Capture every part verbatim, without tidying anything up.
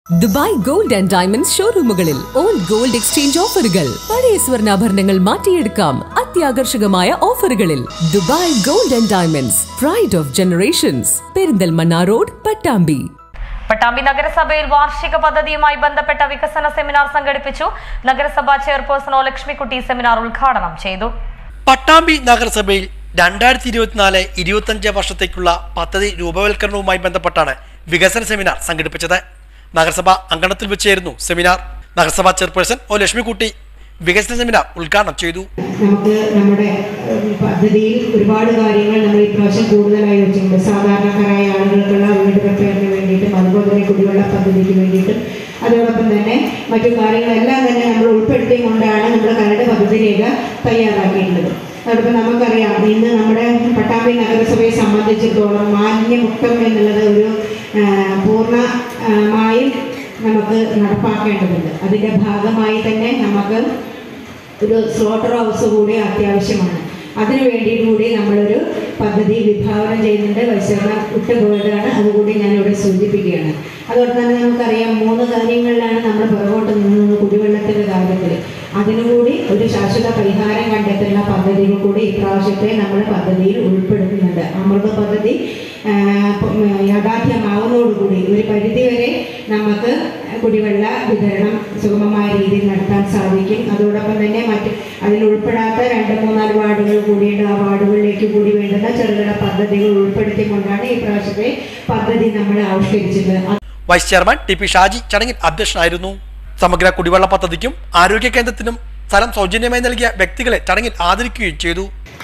Dubai gold and diamonds ഷോറൂമുകളിൽ old gold exchange ഓഫറുകൾ. പഴയ സ്വർണ്ണാഭരണങ്ങൾ മാറ്റിയെടുക്കാം അത്യാകർഷകമായ ഓഫറുകളിൽ. Dubai gold and diamonds, pride of generations, Perinthalmanna road, Pattambi. Pattambi നഗരസഭയിൽ വാർഷിക പദ്ധതിയുമായി ബന്ധപ്പെട്ട വികസന സെമിനാർ സംഘടിപ്പിച്ചു. നഗരസഭാ ചെയർപേഴ്സൺ ഒ ലക്ഷ്മിക്കുട്ടി സെമിനാർ ഉദ്ഘാടനം ചെയ്തു. പട്ടാമ്പി നഗരസഭയിൽ രണ്ടായിരത്തി ഇരുപത്തിനാല് ഇരുപത്തിയഞ്ച് വർഷത്തേക്കുള്ള പദ്ധതി രൂപവൽക്കരണവുമായി ബന്ധപ്പെട്ടാണ് വികസന സെമിനാർ സംഘടിപ്പിച്ചത്. നഗരസഭ അങ്കണത്തിൽ വെച്ചായിരുന്നു സെമിനാർ. നഗരസഭാ ചെയർപേഴ്സൺ ഒ ലക്ഷ്മിക്കുട്ടി വികസന സെമിനാർ ഉദ്ഘാടനം ചെയ്തു. നമുക്ക് നമ്മുടെ പദ്ധതിയിൽ ഒരുപാട് കാര്യങ്ങൾ നമ്മൾ ഇപ്രാവശ്യം കൂടുതലായി വെച്ചിട്ടുണ്ട്. സാധാരണക്കാരായ ആളുകൾക്കുള്ള വീട് റിപ്പയറിന് വേണ്ടിയിട്ടും അതുപോലെ തന്നെ കുടിവെള്ള പദ്ധതിക്ക് വേണ്ടിയിട്ടും അതോടൊപ്പം തന്നെ മറ്റു കാര്യങ്ങളെല്ലാം തന്നെ നമ്മൾ ഉൾപ്പെടുത്തിക്കൊണ്ടാണ് നമ്മുടെ കരട് പദ്ധതി രേഖ തയ്യാറാക്കിയിട്ടുള്ളത്. അതോടൊപ്പം നമുക്കറിയാം, ഇന്ന് നമ്മുടെ പട്ടാമ്പി നഗരസഭയെ സംബന്ധിച്ചിടത്തോളം മാലിന്യമുക്തം എന്നുള്ളത് ഒരു പൂർണ്ണമായും നമുക്ക് നടപ്പാക്കേണ്ടതുണ്ട്. അതിൻ്റെ ഭാഗമായി തന്നെ നമുക്ക് ഒരു സ്ലോട്ടർ ഹൗസ് കൂടി അത്യാവശ്യമാണ്. അതിനു വേണ്ടിയിട്ട് കൂടി നമ്മളൊരു പദ്ധതി വിഭാവനം ചെയ്യുന്നുണ്ട്. വൈശ്വരൻ വിട്ടുപോയതാണ്, അതുകൂടി ഞാനിവിടെ സൂചിപ്പിക്കുകയാണ്. അതുകൊണ്ട് തന്നെ നമുക്കറിയാം, മൂന്ന് കാര്യങ്ങളിലാണ് നമ്മൾ പുറകോട്ട് നിന്നത് കുടിവെള്ളത്തിൻ്റെ കാര്യത്തിൽ. അതിനുകൂടി ഒരു ശാശ്വത പരിഹാരം കണ്ടെത്തുന്ന പദ്ധതികൾ കൂടി ഇപ്രാവശ്യത്തെ നമ്മൾ പദ്ധതിയിൽ ഉൾപ്പെടുത്തുന്നുണ്ട്. അമൃത പദ്ധതി യാഥാർത്ഥ്യമാവുന്നതോടുകൂടി ഒരു പരിധിവരെ നമുക്ക് കുടിവെള്ള വിതരണം സുഗമമായ രീതിയിൽ നടത്താൻ സാധിക്കും. അതോടൊപ്പം തന്നെ മറ്റ് അതിൽ ഉൾപ്പെടാത്ത രണ്ട് മൂന്നാല് വാർഡുകൾ കൂടിയുണ്ട്. ആ വാർഡുകളിലേക്ക് കൂടി വേണ്ടുന്ന ചെറുകിട പദ്ധതികൾ ഉൾപ്പെടുത്തിക്കൊണ്ടാണ് ഈ പ്രാവശ്യത്തെ പദ്ധതി നമ്മൾ ആവിഷ്കരിച്ചത്. Vice chairman T P Shaji ചടങ്ങിൽ അധ്യക്ഷനായിരുന്നു. സമഗ്ര കുടിവെള്ള പദ്ധതിക്കും ആരോഗ്യ കേന്ദ്രത്തിനും സ്ഥലം സൗജന്യമായി നൽകിയ വ്യക്തികളെ ചടങ്ങിൽ ആദരിക്കുകയും ചെയ്തു.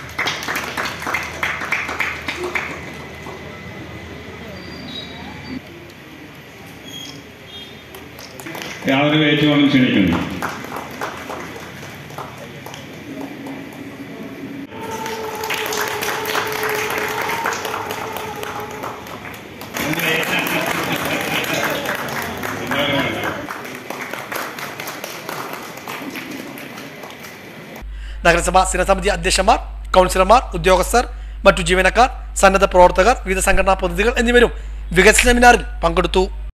യാതൊരു ഏറ്റുവാങ്ങൽ ക്ഷണിക്കുന്നു. നഗരസഭാ സ്ഥിരസമിതി അധ്യക്ഷന്മാർ, കൗൺസിലർമാർ, ഉദ്യോഗസ്ഥർ, മറ്റു ജീവനക്കാർ, സന്നദ്ധ പ്രവർത്തകർ, വിവിധ സംഘടനാ പ്രതിനിധികൾ എന്നിവരും വികസന സെമിനാറിൽ പങ്കെടുത്തു.